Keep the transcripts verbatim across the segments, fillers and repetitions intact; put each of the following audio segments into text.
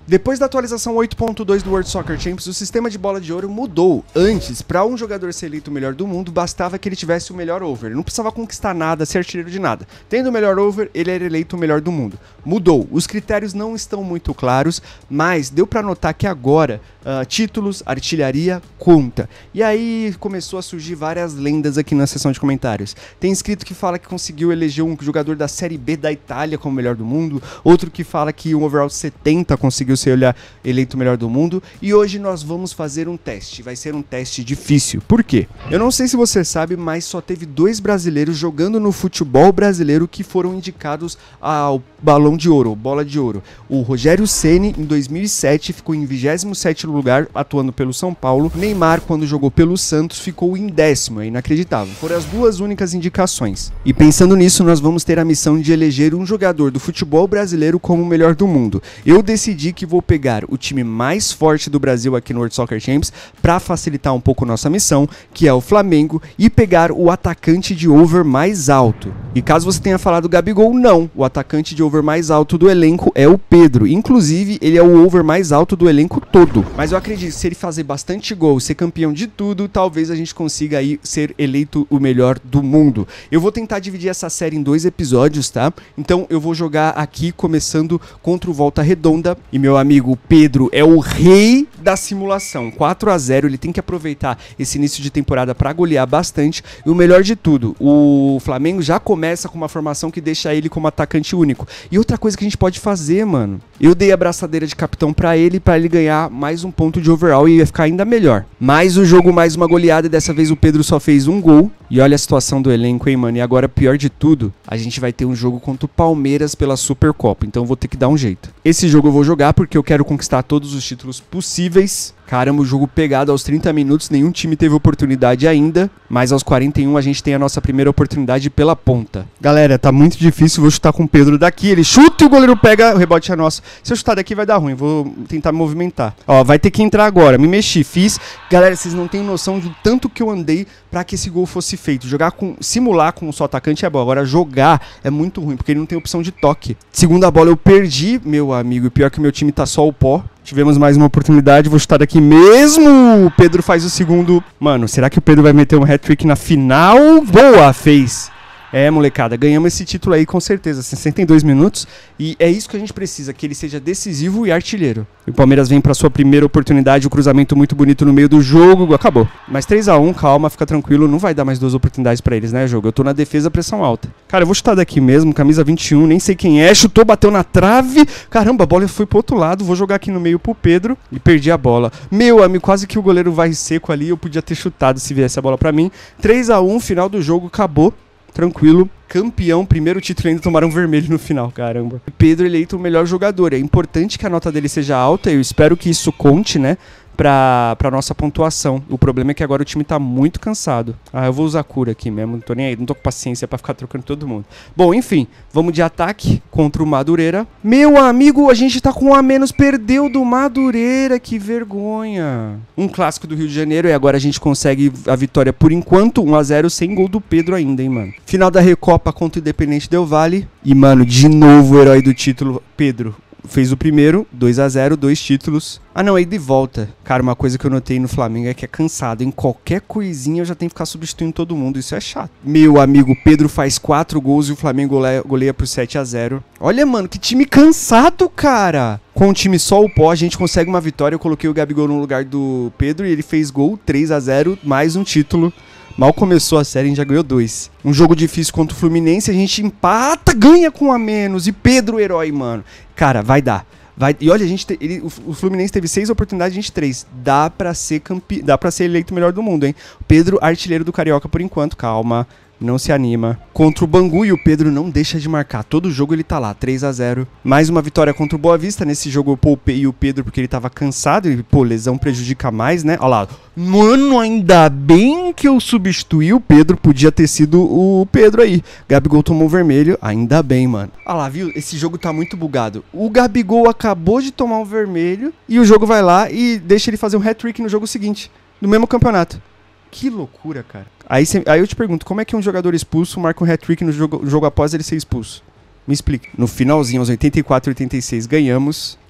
Depois da atualização oito ponto dois do World Soccer Champions, o sistema de bola de ouro mudou. Antes, para um jogador ser eleito o melhor do mundo, bastava que ele tivesse o melhor over. Ele não precisava conquistar nada, ser artilheiro de nada. Tendo o melhor over, ele era eleito o melhor do mundo. Mudou. Os critérios não estão muito claros, mas deu para notar que agora uh, títulos, artilharia, conta. E aí começou a surgir várias lendas aqui na seção de comentários. Tem inscrito que fala que conseguiu eleger um jogador da Série B da Itália como o melhor do mundo, outro que fala que um overall setenta conseguiu ser olhar eleito o melhor do mundo, e hoje nós vamos fazer um teste. Vai ser um teste difícil. Por quê? Eu não sei se você sabe, mas só teve dois brasileiros jogando no futebol brasileiro que foram indicados ao Balão de Ouro, Bola de Ouro. O Rogério Ceni em dois mil e sete ficou em vigésimo sétimo lugar, atuando pelo São Paulo. Neymar, quando jogou pelo Santos, ficou em décimo, é inacreditável. Foram as duas únicas indicações. E pensando nisso, nós vamos ter a missão de eleger um jogador do futebol brasileiro como o melhor do mundo. Eu decidi que vou pegar o time mais forte do Brasil aqui no World Soccer Champions para facilitar um pouco nossa missão, que é o Flamengo, e pegar o atacante de over mais alto. E caso você tenha falado Gabigol, não. O atacante de over mais alto do elenco é o Pedro. Inclusive, ele é o over mais alto do elenco todo. Mas eu acredito que se ele fazer bastante gol, ser campeão de tudo, talvez a gente consiga aí ser eleito o melhor do mundo. Eu vou tentar dividir essa série em dois episódios, tá? Então eu vou jogar aqui começando contra o Volta Redonda. E meu amigo Pedro é o rei da simulação. quatro a zero, ele tem que aproveitar esse início de temporada para golear bastante. E o melhor de tudo, o Flamengo já começa com uma formação que deixa ele como atacante único. E outra coisa que a gente pode fazer, mano, eu dei a braçadeira de capitão para ele, para ele ganhar mais um ponto de overall e ia ficar ainda melhor. Mais um jogo, mais uma goleada, e dessa vez o Pedro só fez um gol. E olha a situação do elenco, hein, mano. E agora, pior de tudo, a gente vai ter um jogo contra o Palmeiras pela Supercopa. Então eu vou ter que dar um jeito. Esse jogo eu vou jogar porque eu quero conquistar todos os títulos possíveis. Caramba, o jogo pegado aos trinta minutos, nenhum time teve oportunidade ainda, mas aos quarenta e um a gente tem a nossa primeira oportunidade pela ponta. Galera, tá muito difícil, vou chutar com o Pedro daqui, ele chuta e o goleiro pega, o rebote é nosso. Se eu chutar daqui vai dar ruim, vou tentar me movimentar. Ó, vai ter que entrar agora, me mexi, fiz. Galera, vocês não têm noção do tanto que eu andei pra que esse gol fosse feito. Jogar com, simular com o só atacante é bom, agora jogar é muito ruim, porque ele não tem opção de toque. Segunda bola eu perdi, meu amigo, e pior que o meu time tá só o pó. Tivemos mais uma oportunidade, vou chutar daqui mesmo. O Pedro faz o segundo. Mano, será que o Pedro vai meter um hat-trick na final? Boa, fez. É, molecada, ganhamos esse título aí com certeza, sessenta e dois minutos, e é isso que a gente precisa, que ele seja decisivo e artilheiro. E o Palmeiras vem pra sua primeira oportunidade, o cruzamento muito bonito no meio do jogo, acabou. Mas três a um, calma, fica tranquilo, não vai dar mais duas oportunidades pra eles, né, jogo? Eu tô na defesa, pressão alta. Cara, eu vou chutar daqui mesmo, camisa vinte e um, nem sei quem é, chutou, bateu na trave, caramba, a bola foi pro outro lado, vou jogar aqui no meio pro Pedro e perdi a bola. Meu amigo, quase que o goleiro vai seco ali, eu podia ter chutado se viesse a bola pra mim. três a um, final do jogo, acabou. Tranquilo, campeão, primeiro título, ainda tomaram vermelho no final, caramba. Pedro eleito o melhor jogador, é importante que a nota dele seja alta, eu espero que isso conte, né, pra, pra nossa pontuação. O problema é que agora o time tá muito cansado. Ah, eu vou usar cura aqui mesmo, não tô nem aí, não tô com paciência pra ficar trocando todo mundo. Bom, enfim, vamos de ataque contra o Madureira. Meu amigo, a gente tá com um a menos, perdeu do Madureira, que vergonha. Um clássico do Rio de Janeiro e agora a gente consegue a vitória por enquanto, um a zero, sem gol do Pedro ainda, hein, mano. Final da Recopa contra o Independente Del Valle. E, mano, de novo o herói do título, Pedro. Fez o primeiro, dois a zero, dois títulos. Ah não, aí de volta. Cara, uma coisa que eu notei no Flamengo é que é cansado. Em qualquer coisinha eu já tenho que ficar substituindo todo mundo. Isso é chato. Meu amigo, Pedro faz quatro gols e o Flamengo goleia, goleia por sete a zero. Olha, mano, que time cansado, cara. Com o time só o pó, a gente consegue uma vitória. Eu coloquei o Gabigol no lugar do Pedro e ele fez gol, três a zero, mais um título. Mal começou a série, a gente já ganhou dois. Um jogo difícil contra o Fluminense, a gente empata, ganha com um a menos. E Pedro, o herói, mano. Cara, vai dar. Vai, e olha, a gente te, ele, o, o Fluminense teve seis oportunidades, a gente três. Dá pra ser campe, dá pra ser eleito o melhor do mundo, hein? Pedro, artilheiro do Carioca por enquanto, calma. Não se anima. Contra o Bangu, e o Pedro não deixa de marcar. Todo jogo ele tá lá, três a zero. Mais uma vitória contra o Boa Vista. Nesse jogo eu poupei o Pedro porque ele tava cansado. E, pô, lesão prejudica mais, né? Olha lá. Mano, ainda bem que eu substituí o Pedro. Podia ter sido o Pedro aí. Gabigol tomou vermelho. Ainda bem, mano. Olha lá, viu? Esse jogo tá muito bugado. O Gabigol acabou de tomar o vermelho. E o jogo vai lá e deixa ele fazer um hat-trick no jogo seguinte. No mesmo campeonato. Que loucura, cara. Aí, cê, aí eu te pergunto, como é que um jogador expulso marca um hat-trick no jogo, jogo após ele ser expulso? Me explica. No finalzinho, aos oitenta e quatro, oitenta e seis, ganhamos.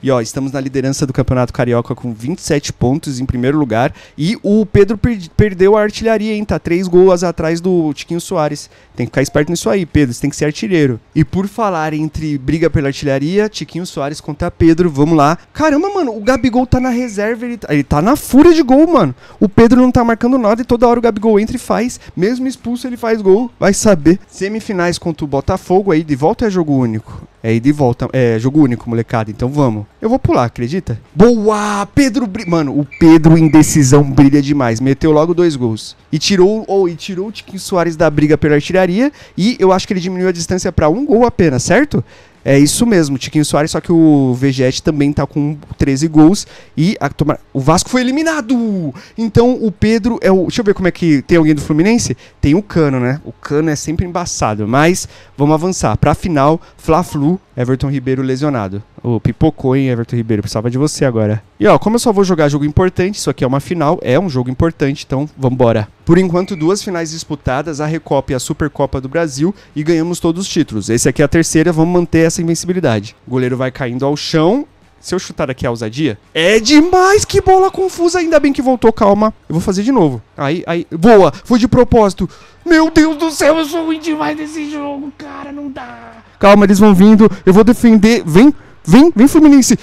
E ó, estamos na liderança do Campeonato Carioca com vinte e sete pontos em primeiro lugar. E o Pedro per perdeu a artilharia, hein? Tá três gols atrás do Tiquinho Soares. Tem que ficar esperto nisso aí, Pedro. Você tem que ser artilheiro. E por falar entre briga pela artilharia, Tiquinho Soares contra Pedro, vamos lá. Caramba, mano, o Gabigol tá na reserva, ele tá, ele tá na fúria de gol, mano. O Pedro não tá marcando nada e toda hora o Gabigol entra e faz. Mesmo expulso, ele faz gol. Vai saber. Semifinais contra o Botafogo, aí de volta é jogo único. É aí de volta, é jogo único, molecada. Então vamos. Eu vou pular, acredita? Boa! Pedro, bri... mano, o Pedro em decisão brilha demais. Meteu logo dois gols. E tirou, ou, e tirou o Tiquinho Soares da briga pela artilharia. E eu acho que ele diminuiu a distância pra um gol apenas, certo? É isso mesmo, Tiquinho Soares, só que o Vegete também tá com treze gols e a, toma, o Vasco foi eliminado! Então o Pedro é o... Deixa eu ver como é que... Tem alguém do Fluminense? Tem o Cano, né? O Cano é sempre embaçado, mas vamos avançar. Pra final, Fla-Flu, Everton Ribeiro lesionado. Ô, pipocou, hein, Everton Ribeiro? Precisava de você agora. E ó, como eu só vou jogar jogo importante, isso aqui é uma final, é um jogo importante, então vambora. Por enquanto, duas finais disputadas, a Recopa e a Supercopa do Brasil, e ganhamos todos os títulos. Esse aqui é a terceira, vamos manter essa invencibilidade. O goleiro vai caindo ao chão. Se eu chutar aqui a ousadia, é demais, que bola confusa, ainda bem que voltou, calma. Eu vou fazer de novo. Aí, aí, boa, foi de propósito. Meu Deus do céu, eu sou ruim demais nesse jogo, cara, não dá. Calma, eles vão vindo, eu vou defender, vem, vem, vem Fluminense.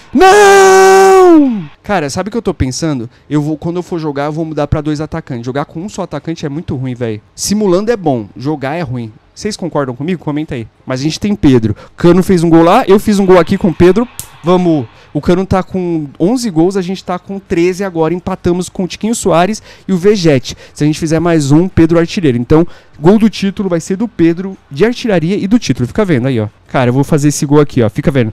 Não! Cara, sabe o que eu tô pensando? Eu vou, quando eu for jogar, eu vou mudar pra dois atacantes. Jogar com um só atacante é muito ruim, velho. Simulando é bom, jogar é ruim. Vocês concordam comigo? Comenta aí. Mas a gente tem Pedro. Cano fez um gol lá, eu fiz um gol aqui com o Pedro. Vamos... O Cano tá com onze gols, a gente tá com treze agora. Empatamos com o Tiquinho Soares e o Vegete. Se a gente fizer mais um, Pedro artilheiro. Então, gol do título vai ser do Pedro, de artilharia e do título. Fica vendo aí, ó. Cara, eu vou fazer esse gol aqui, ó. Fica vendo.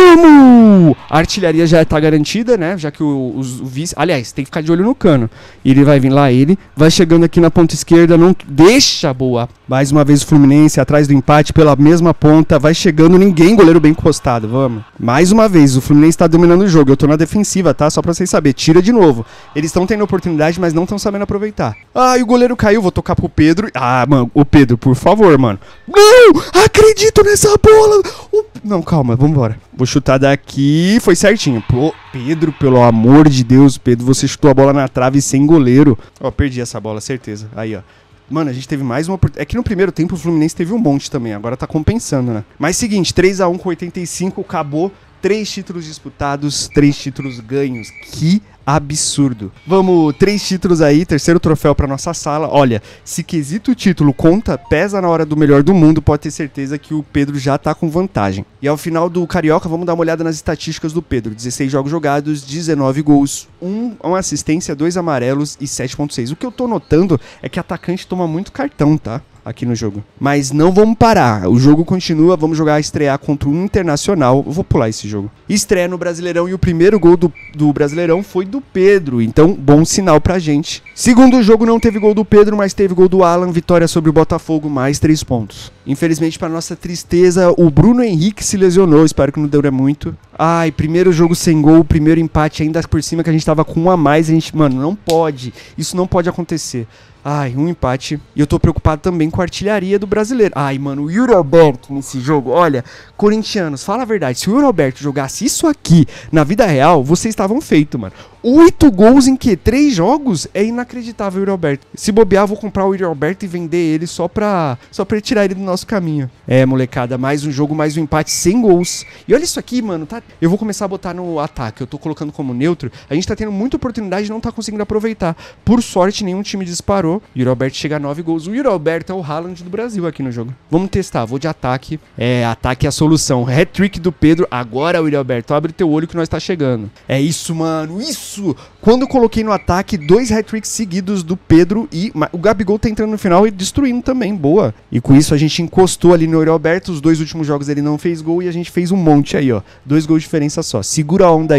Vamos! A artilharia já tá garantida, né? Já que o, os, o vice... Aliás, tem que ficar de olho no Cano. Ele vai vir lá, ele vai chegando aqui na ponta esquerda, não deixa, boa. Mais uma vez o Fluminense atrás do empate pela mesma ponta. Vai chegando ninguém, goleiro bem encostado, vamos. Mais uma vez, o Fluminense tá dominando o jogo. Eu tô na defensiva, tá? Só pra vocês saberem. Tira de novo. Eles estão tendo oportunidade, mas não estão sabendo aproveitar. Ah, e o goleiro caiu. Vou tocar pro Pedro. Ah, mano, o Pedro, por favor, mano. Não! Acredito nessa bola! O... Não, calma, vambora. Vou chutar daqui. Foi certinho. Pô, Pedro, pelo amor de Deus, Pedro, você chutou a bola na trave sem goleiro. Ó, perdi essa bola, certeza. Aí, ó. Mano, a gente teve mais uma oportunidade. É que no primeiro tempo o Fluminense teve um monte também. Agora tá compensando, né? Mas seguinte, três a um com oitenta e cinco, acabou. Três títulos disputados, três títulos ganhos. Que absurdo. Vamos, três títulos aí, terceiro troféu pra nossa sala. Olha, se quesito título conta, pesa na hora do melhor do mundo, pode ter certeza que o Pedro já tá com vantagem. E ao final do Carioca, vamos dar uma olhada nas estatísticas do Pedro. dezesseis jogos jogados, dezenove gols, um, uma assistência, dois amarelos e sete ponto seis. O que eu tô notando é que atacante toma muito cartão, tá? Aqui no jogo. Mas não vamos parar. O jogo continua. Vamos jogar, estrear contra o Internacional. Eu vou pular esse jogo. Estreia no Brasileirão e o primeiro gol do, do Brasileirão foi do Pedro. Então, bom sinal pra gente. Segundo jogo, não teve gol do Pedro, mas teve gol do Alan. Vitória sobre o Botafogo, mais três pontos. Infelizmente, para nossa tristeza, o Bruno Henrique se lesionou. Espero que não dure muito. Ai, primeiro jogo sem gol, primeiro empate, ainda por cima que a gente tava com um a mais. A gente, mano, não pode. Isso não pode acontecer. Ai, um empate. E eu tô preocupado também com a artilharia do brasileiro. Ai, mano, o Yuri Alberto nesse jogo. Olha, corintianos, fala a verdade. Se o Yuri Alberto jogasse isso aqui na vida real, vocês estavam feitos, mano. Oito gols em que? Três jogos? É inacreditável o Yuri Alberto. Se bobear, eu vou comprar o Yuri Alberto e vender ele só pra, só pra tirar ele do nosso caminho. É, molecada, mais um jogo, mais um empate sem gols. E olha isso aqui, mano, tá? Eu vou começar a botar no ataque. Eu tô colocando como neutro. A gente tá tendo muita oportunidade e não tá conseguindo aproveitar. Por sorte, nenhum time disparou. O Yuri Alberto chega a nove gols. O Yuri Alberto é o Haaland do Brasil aqui no jogo. Vamos testar, vou de ataque. É, ataque é a solução. Hat-trick do Pedro. Agora, Yuri Alberto, abre teu olho que nós tá chegando. É isso, mano, isso! Quando eu coloquei no ataque, dois hat-tricks seguidos do Pedro e o Gabigol tá entrando no final e destruindo também, boa. E com isso a gente encostou ali no Yuri Alberto. Os dois últimos jogos ele não fez gol e a gente fez um monte aí, ó. Dois gols de diferença só. Segura a onda aí, ó.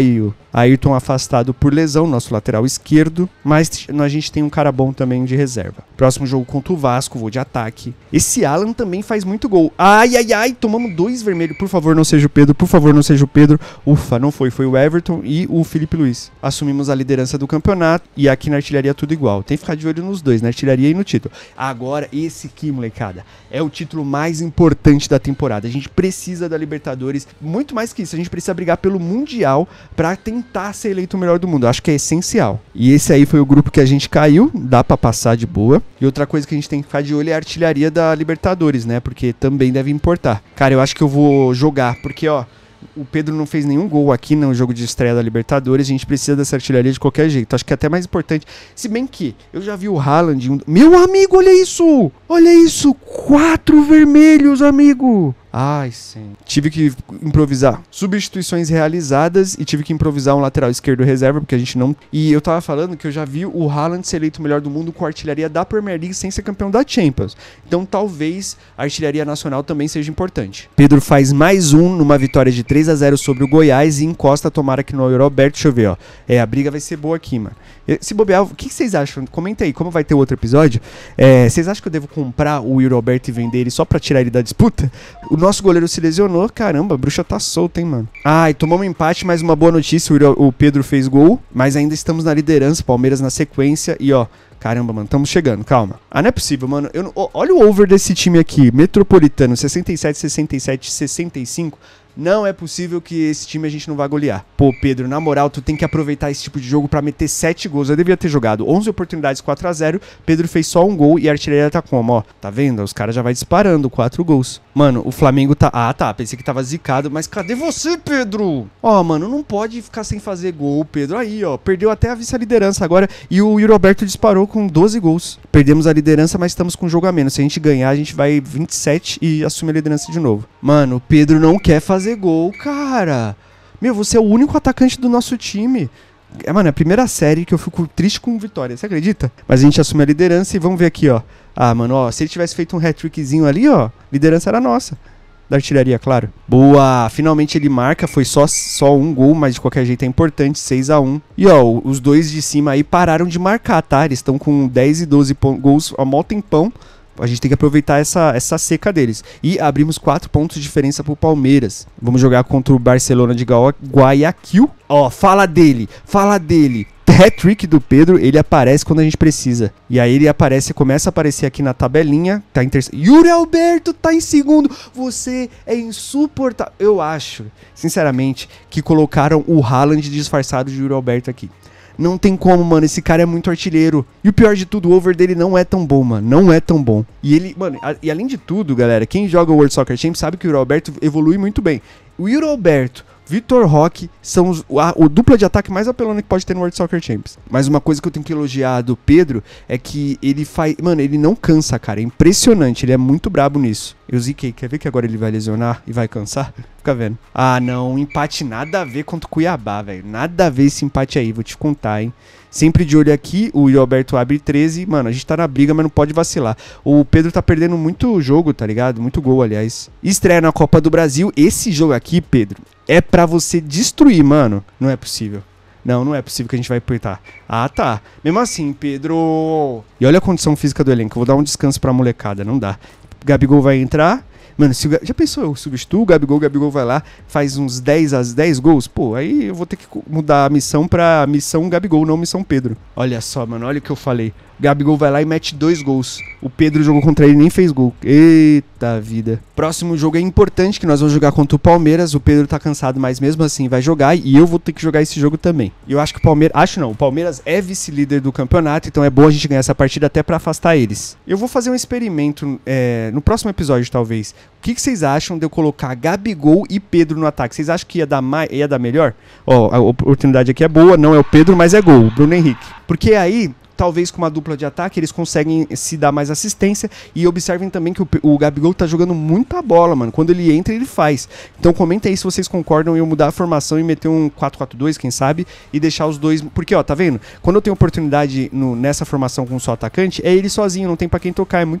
Ayrton afastado por lesão, nosso lateral esquerdo, mas a gente tem um cara bom também de reserva. Próximo jogo contra o Vasco, vou de ataque. Esse Alan também faz muito gol. Ai, ai, ai, tomamos dois vermelhos. Por favor, não seja o Pedro, por favor, não seja o Pedro. Ufa, não foi, foi o Everton e o Felipe Luiz. Assumimos a liderança do campeonato e aqui na artilharia tudo igual. Tem que ficar de olho nos dois, na artilharia e no título. Agora, esse aqui, molecada, é o título mais importante da temporada. A gente precisa da Libertadores, muito mais que isso, a gente precisa brigar pelo Mundial pra tentar ser eleito o melhor do mundo. Acho que é essencial. E esse aí foi o grupo que a gente caiu, dá pra passar de boa. E outra coisa que a gente tem que ficar de olho é a artilharia da Libertadores, né? Porque também deve importar. Cara, eu acho que eu vou jogar, porque, ó, o Pedro não fez nenhum gol aqui no jogo de estreia da Libertadores. A gente precisa dessa artilharia de qualquer jeito. Acho que é até mais importante. Se bem que eu já vi o Haaland... Um... Meu amigo, olha isso! Olha isso! Quatro vermelhos, amigo! Ai, sim. Tive que improvisar substituições realizadas e tive que improvisar um lateral esquerdo reserva, porque a gente não... E eu tava falando que eu já vi o Haaland ser eleito o melhor do mundo com a artilharia da Premier League sem ser campeão da Champions. Então talvez a artilharia nacional também seja importante. Pedro faz mais um numa vitória de três a zero sobre o Goiás e encosta, tomara que no Euroberto. Deixa eu ver, ó. É, a briga vai ser boa aqui, mano. Se bobear, o que vocês acham? Comenta aí, como vai ter outro episódio. É, vocês acham que eu devo comprar o Euroberto e vender ele só pra tirar ele da disputa? O nosso goleiro se lesionou, caramba, a bruxa tá solta, hein, mano. Ai, tomamos um empate, mas uma boa notícia, o, o Pedro fez gol, mas ainda estamos na liderança, Palmeiras na sequência e ó, caramba, mano, estamos chegando, calma. Ah, não é possível, mano, eu não, ó, olha o over desse time aqui, Metropolitano, sessenta e sete, sessenta e sete, sessenta e cinco. Não é possível que esse time a gente não vá golear. Pô, Pedro, na moral, tu tem que aproveitar esse tipo de jogo pra meter sete gols. Eu devia ter jogado onze oportunidades, quatro a zero. Pedro fez só um gol e a artilharia tá como, ó. Tá vendo? Os caras já vai disparando, quatro gols. Mano, o Flamengo tá... Ah, tá, pensei que tava zicado, mas cadê você, Pedro? Ó, mano, não pode ficar sem fazer gol, Pedro. Aí, ó, perdeu até a vice-liderança agora e o Roberto disparou com doze gols. Perdemos a liderança, mas estamos com um jogo a menos. Se a gente ganhar, a gente vai vinte e sete e assume a liderança de novo. Mano, o Pedro não quer fazer gol, cara. Meu, você é o único atacante do nosso time. É, mano, é a primeira série que eu fico triste com vitória, você acredita? Mas a gente assume a liderança e vamos ver aqui, ó. Ah, mano, ó, se ele tivesse feito um hat-trickzinho ali, ó, liderança era nossa. Da artilharia, claro. Boa, finalmente ele marca, foi só, só um gol, mas de qualquer jeito é importante, seis a um. E ó, os dois de cima aí pararam de marcar, tá? Eles estão com dez e doze gols há mó tempão. A gente tem que aproveitar essa, essa seca deles. E abrimos quatro pontos de diferença pro Palmeiras. Vamos jogar contra o Barcelona de Guayaquil. Ó, fala dele, fala dele. Hat-trick do Pedro, ele aparece quando a gente precisa. E aí ele aparece, começa a aparecer aqui na tabelinha. Tá em terceiro. Yuri Alberto tá em segundo. Você é insuportável. Eu acho, sinceramente, que colocaram o Haaland disfarçado de Yuri Alberto aqui. Não tem como, mano, esse cara é muito artilheiro. E o pior de tudo, o over dele não é tão bom, mano. Não é tão bom. E ele, mano, a, e além de tudo, galera, quem joga o World Soccer Champions sabe que o Yuri Alberto evolui muito bem. O Yuri Alberto, Vitor Roque são os, a, o dupla de ataque mais apelona que pode ter no World Soccer Champions. Mas uma coisa que eu tenho que elogiar do Pedro é que ele faz... Mano, ele não cansa, cara. É impressionante. Ele é muito brabo nisso. Eu ziquei. Quer ver que agora ele vai lesionar e vai cansar? Fica vendo. Ah, não. Um empate nada a ver contra o Cuiabá, velho. Nada a ver esse empate aí. Vou te contar, hein. Sempre de olho aqui, o Roberto abre treze. Mano, a gente tá na briga, mas não pode vacilar. O Pedro tá perdendo muito jogo, tá ligado? Muito gol, aliás. Estreia na Copa do Brasil. Esse jogo aqui, Pedro, é pra você destruir, mano. Não é possível. Não, não é possível que a gente vai apertar. Ah, tá. Mesmo assim, Pedro... E olha a condição física do elenco. Eu vou dar um descanso pra molecada. Não dá. Gabigol vai entrar... Mano, se o, já pensou, eu substituo o Gabigol, o Gabigol vai lá, faz uns dez a dez gols? Pô, aí eu vou ter que mudar a missão pra missão Gabigol, não missão Pedro. Olha só, mano, olha o que eu falei. Gabigol vai lá e mete dois gols. O Pedro jogou contra ele e nem fez gol. Eita vida. Próximo jogo é importante, que nós vamos jogar contra o Palmeiras. O Pedro tá cansado, mas mesmo assim vai jogar. E eu vou ter que jogar esse jogo também. E eu acho que o Palmeiras... Acho não, o Palmeiras é vice-líder do campeonato. Então é bom a gente ganhar essa partida até pra afastar eles. Eu vou fazer um experimento é, no próximo episódio, talvez. O que, que vocês acham de eu colocar Gabigol e Pedro no ataque? Vocês acham que ia dar, mais, ia dar melhor? Ó, a oportunidade aqui é boa. Não é o Pedro, mas é gol. O Bruno Henrique. Porque aí... Talvez com uma dupla de ataque eles conseguem se dar mais assistência. E observem também que o, o Gabigol tá jogando muita bola, mano. Quando ele entra, ele faz. Então comenta aí se vocês concordam em eu mudar a formação e meter um quatro quatro dois, quem sabe, e deixar os dois... Porque, ó, tá vendo? Quando eu tenho oportunidade no, nessa formação com só atacante, é ele sozinho, não tem pra quem tocar, é muito ruim.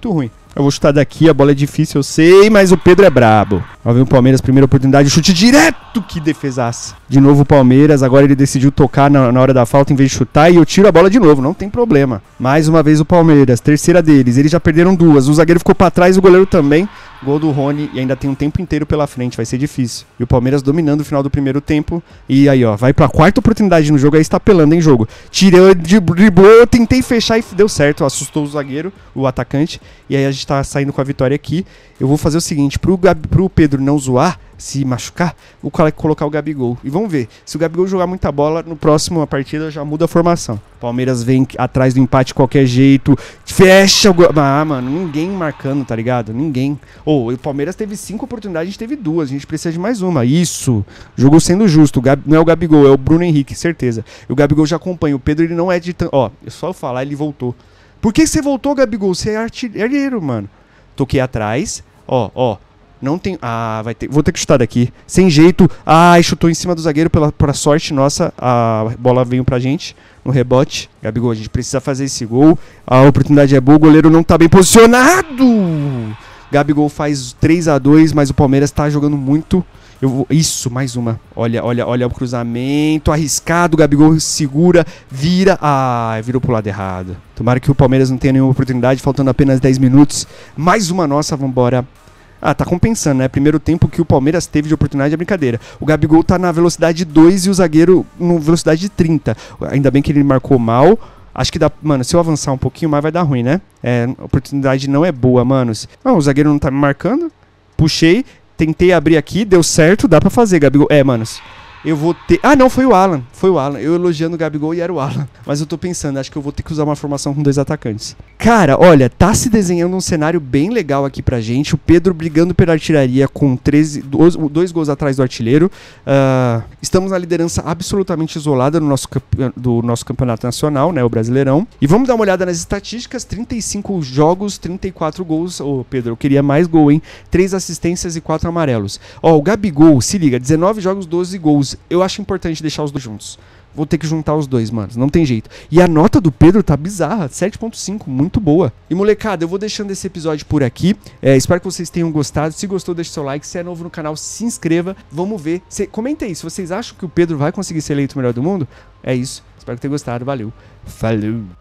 Eu vou chutar daqui, a bola é difícil, eu sei, mas o Pedro é brabo. Ó, vem o Palmeiras, primeira oportunidade, chute direto, que defesaça. De novo o Palmeiras, agora ele decidiu tocar na, na hora da falta em vez de chutar e eu tiro a bola de novo, não tem problema. Mais uma vez o Palmeiras, terceira deles, eles já perderam duas, o zagueiro ficou pra trás, o goleiro também. Gol do Rony e ainda tem um tempo inteiro pela frente, vai ser difícil. E o Palmeiras dominando o final do primeiro tempo. E aí, ó, vai pra quarta oportunidade no jogo, aí está pelando em jogo. Tirei, driblou, tentei fechar e deu certo, assustou o zagueiro, o atacante. E aí a gente tá saindo com a vitória aqui. Eu vou fazer o seguinte, pro, Gabi, pro Pedro não zoar, se machucar, vou colocar o Gabigol. E vamos ver, se o Gabigol jogar muita bola, no próximo partida já muda a formação. Palmeiras vem atrás do empate de qualquer jeito, fecha o gol. Ah, mano, ninguém marcando, tá ligado? Ninguém. Ou oh, o Palmeiras teve cinco oportunidades, a gente teve duas, a gente precisa de mais uma. Isso, jogo sendo justo, o Gab... não é o Gabigol, é o Bruno Henrique, certeza. E o Gabigol já acompanha, o Pedro ele não é de... Ó, oh, é só eu falar, ele voltou. Por que você voltou, Gabigol? Você é artilheiro, mano. Toquei atrás, ó, oh, ó. Oh. Não tem... Ah, vai ter... Vou ter que chutar daqui. Sem jeito. Ai, chutou em cima do zagueiro. Pela, pela sorte nossa, a bola veio pra gente no rebote. Gabigol, a gente precisa fazer esse gol. A oportunidade é boa. O goleiro não tá bem posicionado. Gabigol faz três a dois, mas o Palmeiras tá jogando muito. Eu vou... Isso, mais uma. Olha, olha, olha o cruzamento. Arriscado. O Gabigol segura. Vira. Ah, virou pro lado errado. Tomara que o Palmeiras não tenha nenhuma oportunidade. Faltando apenas dez minutos. Mais uma nossa. Vambora. Ah, tá compensando, né? Primeiro tempo que o Palmeiras teve de oportunidade é brincadeira. O Gabigol tá na velocidade dois e o zagueiro na velocidade trinta. Ainda bem que ele marcou mal. Acho que dá... Mano, se eu avançar um pouquinho mais vai dar ruim, né? É, a oportunidade não é boa, manos. Ah, o zagueiro não tá me marcando. Puxei, tentei abrir aqui, deu certo, dá pra fazer, Gabigol. É, manos. Eu vou ter... Ah, não, foi o Alan. Foi o Alan. Eu elogiando o Gabigol e era o Alan. Mas eu tô pensando, acho que eu vou ter que usar uma formação com dois atacantes. Cara, olha, tá se desenhando um cenário bem legal aqui pra gente. O Pedro brigando pela artilharia com treze, dois, dois gols atrás do artilheiro. Uh, estamos na liderança absolutamente isolada no nosso, do nosso campeonato nacional, né, o Brasileirão. E vamos dar uma olhada nas estatísticas. trinta e cinco jogos, trinta e quatro gols. Ô, Pedro, eu queria mais gol, hein? três assistências e quatro amarelos. Ó, o Gabigol, se liga, dezenove jogos, doze gols. Eu acho importante deixar os dois juntos. Vou ter que juntar os dois, mano. Não tem jeito. E a nota do Pedro tá bizarra. sete ponto cinco. Muito boa. E, molecada, eu vou deixando esse episódio por aqui. É, espero que vocês tenham gostado. Se gostou, deixe seu like. Se é novo no canal, se inscreva. Vamos ver. Cê, comenta aí. Se vocês acham que o Pedro vai conseguir ser eleito o melhor do mundo, é isso. Espero que tenham gostado. Valeu. Falou.